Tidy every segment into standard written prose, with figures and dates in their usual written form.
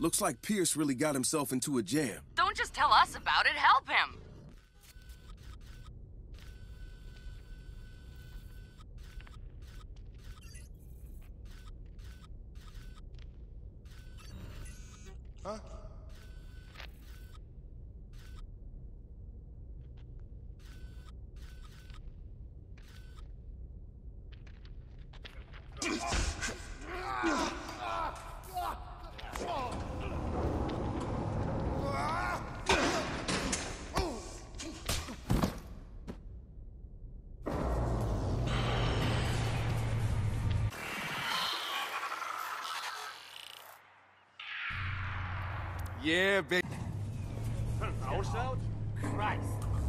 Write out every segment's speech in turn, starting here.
Looks like Pierce really got himself into a jam. Don't just tell us about it, help him! Huh? Yeah, baby. Ourselves? Christ.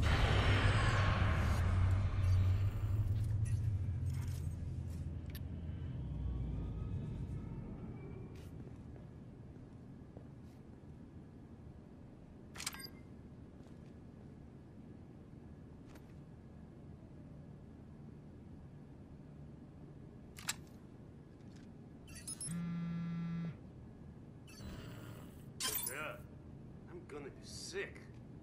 Yeah, I'm gonna be sick.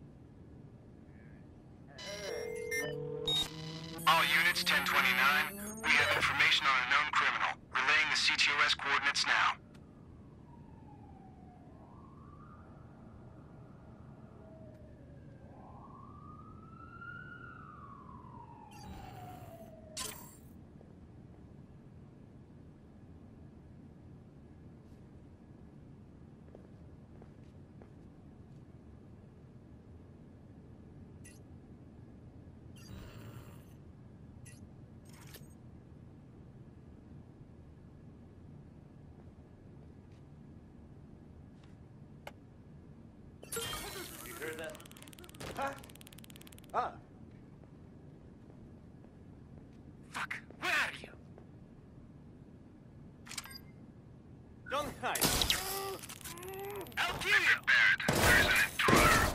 All units, 1029. We have information on a known criminal. Relaying the CTOS coordinates now. You heard that? Huh? Ah. Fuck, where are you? Don't hide. I'll kill you! Barrett, there's an intruder.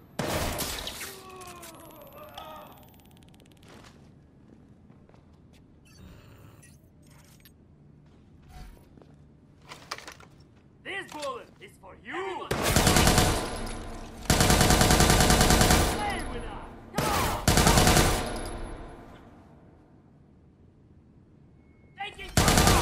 This bullet is for you! Play with us! Come on! Take it!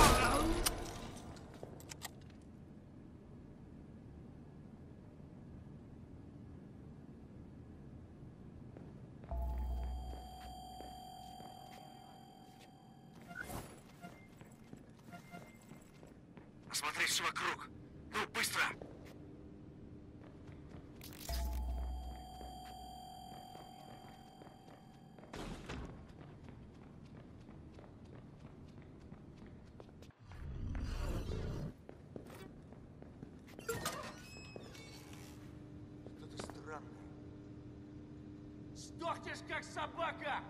Осмотри все вокруг. Ну, быстро! Что-то странное. Сдохнешь, как собака!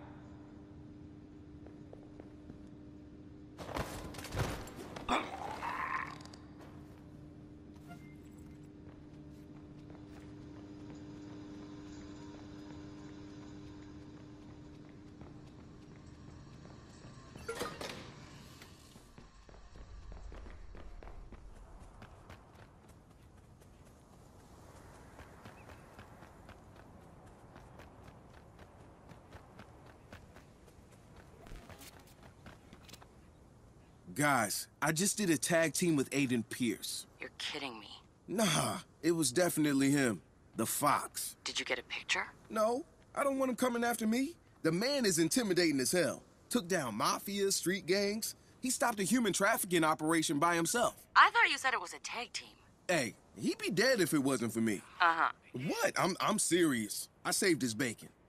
Guys, I just did a tag team with Aiden Pierce. You're kidding me. Nah, it was definitely him. The Fox. Did you get a picture? No, I don't want him coming after me. The man is intimidating as hell. Took down mafia, street gangs. He stopped a human trafficking operation by himself. I thought you said it was a tag team. Hey, he'd be dead if it wasn't for me. Uh-huh. What? I'm serious. I saved his bacon.